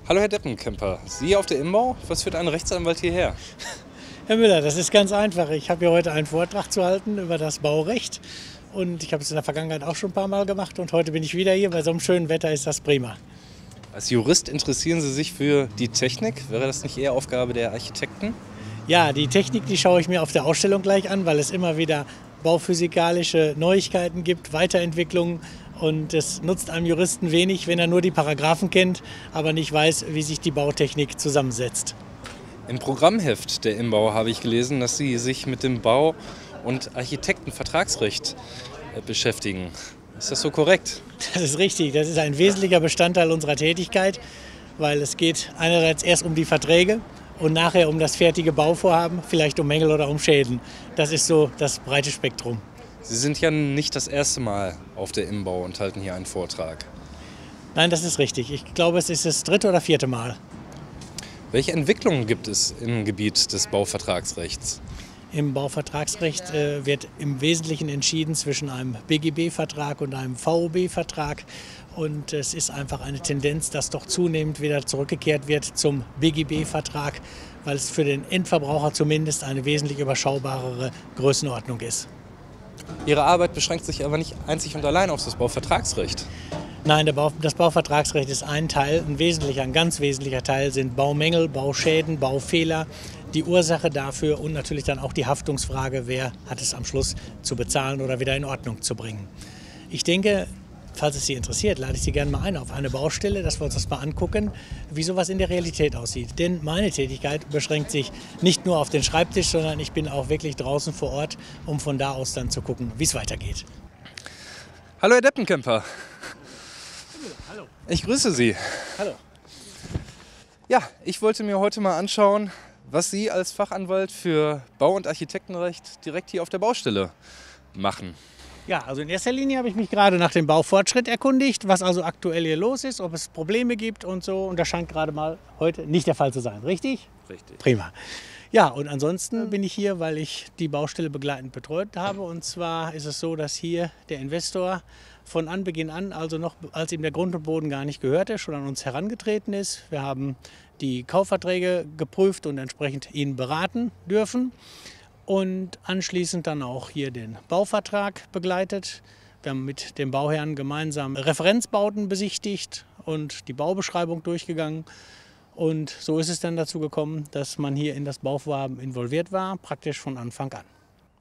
Hallo Herr Deppenkemper, Sie auf der Imbau? Was führt ein Rechtsanwalt hierher? Herr Müller, das ist ganz einfach. Ich habe hier heute einen Vortrag zu halten über das Baurecht. Und ich habe es in der Vergangenheit auch schon ein paar Mal gemacht. Und heute bin ich wieder hier. Bei so einem schönen Wetter ist das prima. Als Jurist interessieren Sie sich für die Technik. Wäre das nicht eher Aufgabe der Architekten? Ja, die Technik, die schaue ich mir auf der Ausstellung gleich an, weil es immer wieder bauphysikalische Neuigkeiten gibt, Weiterentwicklungen. Und es nutzt einem Juristen wenig, wenn er nur die Paragraphen kennt, aber nicht weiß, wie sich die Bautechnik zusammensetzt. Im Programmheft der Imbau habe ich gelesen, dass Sie sich mit dem Bau- und Architektenvertragsrecht beschäftigen. Ist das so korrekt? Das ist richtig. Das ist ein wesentlicher Bestandteil unserer Tätigkeit, weil es geht einerseits erst um die Verträge und nachher um das fertige Bauvorhaben, vielleicht um Mängel oder um Schäden. Das ist so das breite Spektrum. Sie sind ja nicht das erste Mal auf der Imbau und halten hier einen Vortrag. Nein, das ist richtig. Ich glaube, es ist das dritte oder vierte Mal. Welche Entwicklungen gibt es im Gebiet des Bauvertragsrechts? Im Bauvertragsrecht wird im Wesentlichen entschieden zwischen einem BGB-Vertrag und einem VOB-Vertrag. Und es ist einfach eine Tendenz, dass doch zunehmend wieder zurückgekehrt wird zum BGB-Vertrag, weil es für den Endverbraucher zumindest eine wesentlich überschaubarere Größenordnung ist. Ihre Arbeit beschränkt sich aber nicht einzig und allein auf das Bauvertragsrecht. Nein, das Bauvertragsrecht ist ein Teil, ein ganz wesentlicher Teil sind Baumängel, Bauschäden, Baufehler, die Ursache dafür und natürlich dann auch die Haftungsfrage, wer hat es am Schluss zu bezahlen oder wieder in Ordnung zu bringen. Ich denke, falls es Sie interessiert, lade ich Sie gerne mal ein auf eine Baustelle, dass wir uns das mal angucken, wie sowas in der Realität aussieht. Denn meine Tätigkeit beschränkt sich nicht nur auf den Schreibtisch, sondern ich bin auch wirklich draußen vor Ort, um von da aus dann zu gucken, wie es weitergeht. Hallo Herr Deppenkemper. Hallo. Ich grüße Sie. Hallo. Ja, ich wollte mir heute mal anschauen, was Sie als Fachanwalt für Bau- und Architektenrecht direkt hier auf der Baustelle machen. Ja, also in erster Linie habe ich mich gerade nach dem Baufortschritt erkundigt, was also aktuell hier los ist, ob es Probleme gibt und so. Und das scheint gerade mal heute nicht der Fall zu sein, richtig? Richtig. Prima. Ja, und ansonsten bin ich hier, weil ich die Baustelle begleitend betreut habe. Und zwar ist es so, dass hier der Investor von Anbeginn an, also noch als ihm der Grund und Boden gar nicht gehörte, schon an uns herangetreten ist. Wir haben die Kaufverträge geprüft und entsprechend ihn beraten dürfen. Und anschließend dann auch hier den Bauvertrag begleitet. Wir haben mit dem Bauherrn gemeinsam Referenzbauten besichtigt und die Baubeschreibung durchgegangen. Und so ist es dann dazu gekommen, dass man hier in das Bauvorhaben involviert war, praktisch von Anfang an.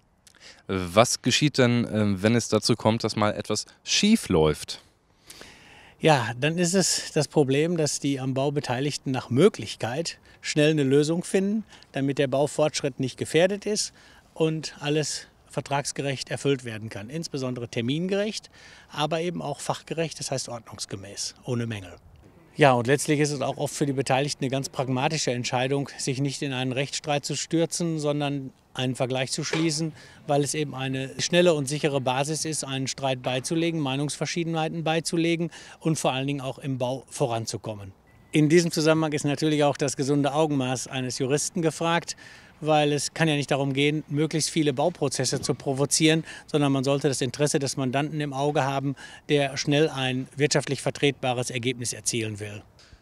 Was geschieht denn, wenn es dazu kommt, dass mal etwas schief läuft? Ja, dann ist es das Problem, dass die am Bau Beteiligten nach Möglichkeit schnell eine Lösung finden, damit der Baufortschritt nicht gefährdet ist und alles vertragsgerecht erfüllt werden kann. Insbesondere termingerecht, aber eben auch fachgerecht, das heißt ordnungsgemäß, ohne Mängel. Ja, und letztlich ist es auch oft für die Beteiligten eine ganz pragmatische Entscheidung, sich nicht in einen Rechtsstreit zu stürzen, sondern einen Vergleich zu schließen, weil es eben eine schnelle und sichere Basis ist, einen Streit beizulegen, Meinungsverschiedenheiten beizulegen und vor allen Dingen auch im Bau voranzukommen. In diesem Zusammenhang ist natürlich auch das gesunde Augenmaß eines Juristen gefragt, weil es kann ja nicht darum gehen, möglichst viele Bauprozesse zu provozieren, sondern man sollte das Interesse des Mandanten im Auge haben, der schnell ein wirtschaftlich vertretbares Ergebnis erzielen will.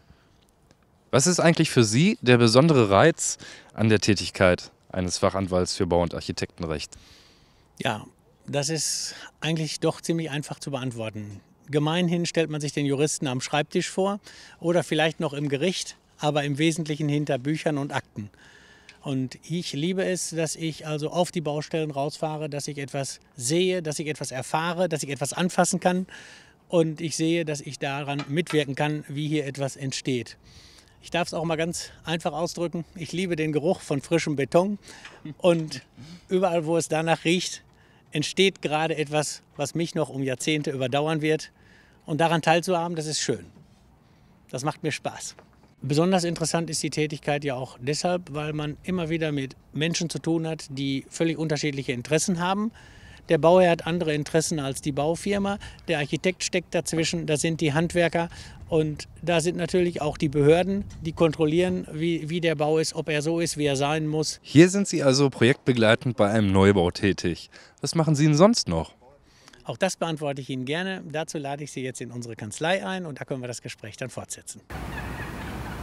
Was ist eigentlich für Sie der besondere Reiz an der Tätigkeit eines Fachanwalts für Bau- und Architektenrecht? Ja, das ist eigentlich doch ziemlich einfach zu beantworten. Gemeinhin stellt man sich den Juristen am Schreibtisch vor oder vielleicht noch im Gericht, aber im Wesentlichen hinter Büchern und Akten. Und ich liebe es, dass ich also auf die Baustellen rausfahre, dass ich etwas sehe, dass ich etwas erfahre, dass ich etwas anfassen kann und ich sehe, dass ich daran mitwirken kann, wie hier etwas entsteht. Ich darf es auch mal ganz einfach ausdrücken. Ich liebe den Geruch von frischem Beton und überall, wo es danach riecht, entsteht gerade etwas, was mich noch um Jahrzehnte überdauern wird. Und daran teilzuhaben, das ist schön. Das macht mir Spaß. Besonders interessant ist die Tätigkeit ja auch deshalb, weil man immer wieder mit Menschen zu tun hat, die völlig unterschiedliche Interessen haben. Der Bauherr hat andere Interessen als die Baufirma, der Architekt steckt dazwischen, da sind die Handwerker und da sind natürlich auch die Behörden, die kontrollieren, wie der Bau ist, ob er so ist, wie er sein muss. Hier sind Sie also projektbegleitend bei einem Neubau tätig. Was machen Sie denn sonst noch? Auch das beantworte ich Ihnen gerne. Dazu lade ich Sie jetzt in unsere Kanzlei ein und da können wir das Gespräch dann fortsetzen.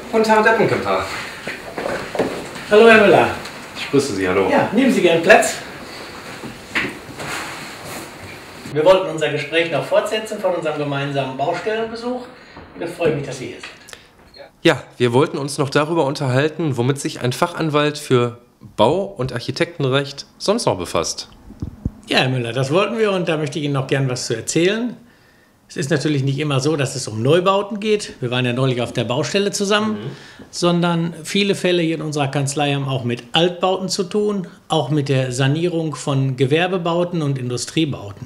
Guten Tag, der Punkemper. Hallo Herr Müller. Ich grüße Sie, hallo. Ja, nehmen Sie gern Platz. Wir wollten unser Gespräch noch fortsetzen von unserem gemeinsamen Baustellenbesuch. Und ich freue mich, dass Sie hier sind. Ja, wir wollten uns noch darüber unterhalten, womit sich ein Fachanwalt für Bau- und Architektenrecht sonst noch befasst. Ja, Herr Müller, das wollten wir und da möchte ich Ihnen noch gern was zu erzählen. Es ist natürlich nicht immer so, dass es um Neubauten geht. Wir waren ja neulich auf der Baustelle zusammen, sondern viele Fälle hier in unserer Kanzlei haben auch mit Altbauten zu tun, auch mit der Sanierung von Gewerbebauten und Industriebauten.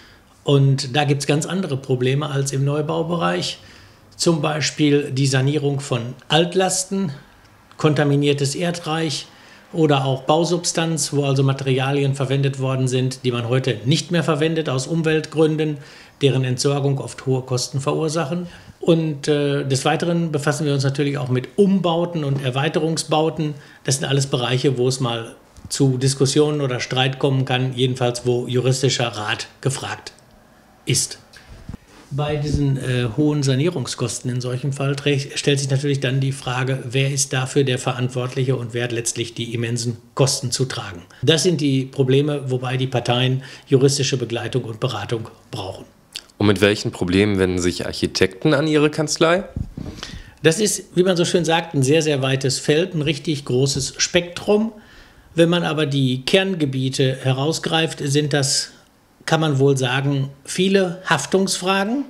Und da gibt es ganz andere Probleme als im Neubaubereich. Zum Beispiel die Sanierung von Altlasten, kontaminiertes Erdreich oder auch Bausubstanz, wo also Materialien verwendet worden sind, die man heute nicht mehr verwendet aus Umweltgründen, deren Entsorgung oft hohe Kosten verursachen. Und des Weiteren befassen wir uns natürlich auch mit Umbauten und Erweiterungsbauten. Das sind alles Bereiche, wo es mal zu Diskussionen oder Streit kommen kann, jedenfalls wo juristischer Rat gefragt ist. Bei diesen hohen Sanierungskosten in solchem Fall stellt sich natürlich dann die Frage, wer ist dafür der Verantwortliche und wer hat letztlich die immensen Kosten zu tragen. Das sind die Probleme, wobei die Parteien juristische Begleitung und Beratung brauchen. Und mit welchen Problemen wenden sich Architekten an Ihre Kanzlei? Das ist, wie man so schön sagt, ein sehr, sehr weites Feld, ein richtig großes Spektrum. Wenn man aber die Kerngebiete herausgreift, sind das, kann man wohl sagen, viele Haftungsfragen,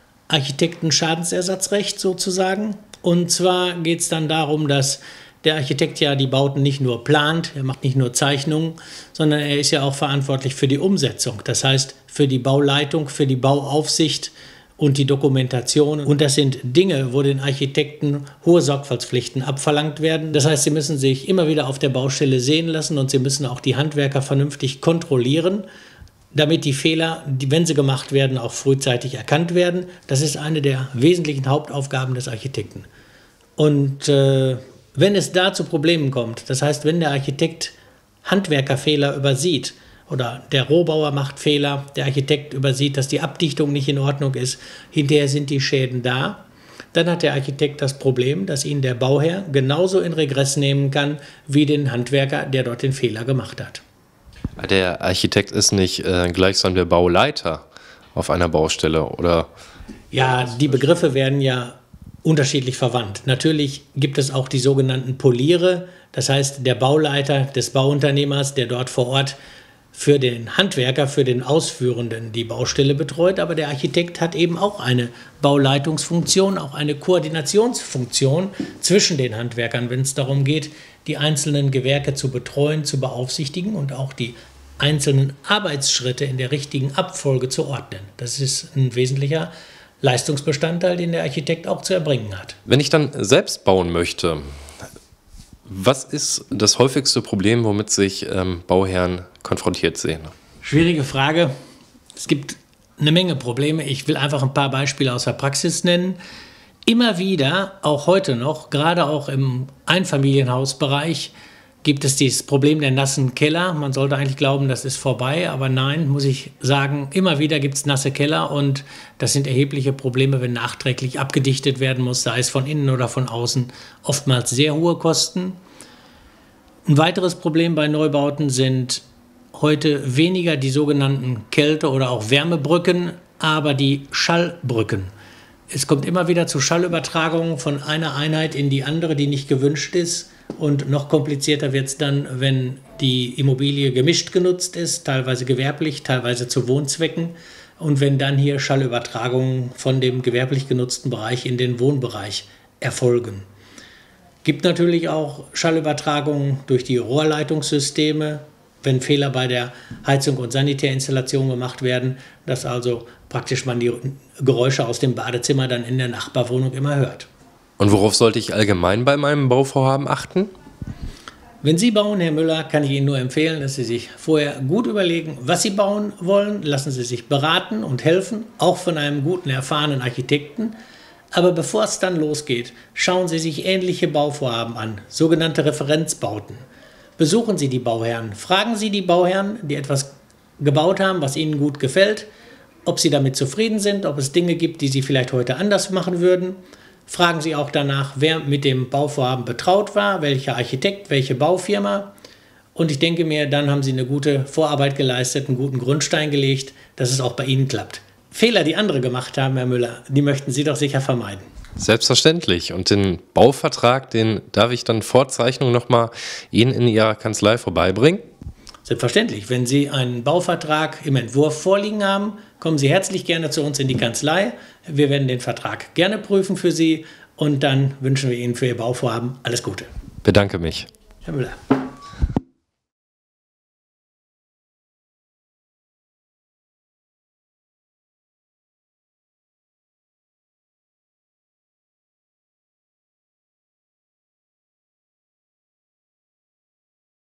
Architekten-Schadensersatzrecht sozusagen. Und zwar geht es dann darum, dass der Architekt ja die Bauten nicht nur plant, er macht nicht nur Zeichnungen, sondern er ist ja auch verantwortlich für die Umsetzung. Das heißt, für die Bauleitung, für die Bauaufsicht und die Dokumentation. Und das sind Dinge, wo den Architekten hohe Sorgfaltspflichten abverlangt werden. Das heißt, sie müssen sich immer wieder auf der Baustelle sehen lassen und sie müssen auch die Handwerker vernünftig kontrollieren, damit die Fehler, wenn sie gemacht werden, auch frühzeitig erkannt werden. Das ist eine der wesentlichen Hauptaufgaben des Architekten. Und wenn es da zu Problemen kommt, das heißt, wenn der Architekt Handwerkerfehler übersieht oder der Rohbauer macht Fehler, der Architekt übersieht, dass die Abdichtung nicht in Ordnung ist, hinterher sind die Schäden da, dann hat der Architekt das Problem, dass ihn der Bauherr genauso in Regress nehmen kann wie den Handwerker, der dort den Fehler gemacht hat. Der Architekt ist nicht gleichsam der Bauleiter auf einer Baustelle, oder? Ja, die Begriffe werden ja unterschiedlich verwandt. Natürlich gibt es auch die sogenannten Poliere, das heißt der Bauleiter des Bauunternehmers, der dort vor Ort für den Handwerker, für den Ausführenden die Baustelle betreut, aber der Architekt hat eben auch eine Bauleitungsfunktion, auch eine Koordinationsfunktion zwischen den Handwerkern, wenn es darum geht, die einzelnen Gewerke zu betreuen, zu beaufsichtigen und auch die einzelnen Arbeitsschritte in der richtigen Abfolge zu ordnen. Das ist ein wesentlicher Leistungsbestandteil, den der Architekt auch zu erbringen hat. Wenn ich dann selbst bauen möchte, was ist das häufigste Problem, womit sich Bauherren konfrontiert sehen? Schwierige Frage. Es gibt eine Menge Probleme. Ich will einfach ein paar Beispiele aus der Praxis nennen. Immer wieder, auch heute noch, gerade auch im Einfamilienhausbereich, gibt es dieses Problem der nassen Keller. Man sollte eigentlich glauben, das ist vorbei, aber nein, muss ich sagen, immer wieder gibt es nasse Keller und das sind erhebliche Probleme, wenn nachträglich abgedichtet werden muss, sei es von innen oder von außen, oftmals sehr hohe Kosten. Ein weiteres Problem bei Neubauten sind heute weniger die sogenannten Kälte- oder auch Wärmebrücken, aber die Schallbrücken. Es kommt immer wieder zu Schallübertragungen von einer Einheit in die andere, die nicht gewünscht ist. Und noch komplizierter wird es dann, wenn die Immobilie gemischt genutzt ist, teilweise gewerblich, teilweise zu Wohnzwecken. Und wenn dann hier Schallübertragungen von dem gewerblich genutzten Bereich in den Wohnbereich erfolgen. Gibt natürlich auch Schallübertragungen durch die Rohrleitungssysteme, wenn Fehler bei der Heizung und Sanitärinstallation gemacht werden, dass also praktisch man die Geräusche aus dem Badezimmer dann in der Nachbarwohnung immer hört. Und worauf sollte ich allgemein bei meinem Bauvorhaben achten? Wenn Sie bauen, Herr Müller, kann ich Ihnen nur empfehlen, dass Sie sich vorher gut überlegen, was Sie bauen wollen. Lassen Sie sich beraten und helfen, auch von einem guten, erfahrenen Architekten. Aber bevor es dann losgeht, schauen Sie sich ähnliche Bauvorhaben an, sogenannte Referenzbauten. Besuchen Sie die Bauherren, fragen Sie die Bauherren, die etwas gebaut haben, was Ihnen gut gefällt, ob Sie damit zufrieden sind, ob es Dinge gibt, die Sie vielleicht heute anders machen würden. Fragen Sie auch danach, wer mit dem Bauvorhaben betraut war, welcher Architekt, welche Baufirma. Und ich denke mir, dann haben Sie eine gute Vorarbeit geleistet, einen guten Grundstein gelegt, dass es auch bei Ihnen klappt. Fehler, die andere gemacht haben, Herr Müller, die möchten Sie doch sicher vermeiden. Selbstverständlich. Und den Bauvertrag, den darf ich dann vor Zeichnung nochmal Ihnen in Ihrer Kanzlei vorbeibringen? Selbstverständlich. Wenn Sie einen Bauvertrag im Entwurf vorliegen haben, kommen Sie herzlich gerne zu uns in die Kanzlei. Wir werden den Vertrag gerne prüfen für Sie und dann wünschen wir Ihnen für Ihr Bauvorhaben alles Gute. Bedanke mich. Herr Müller.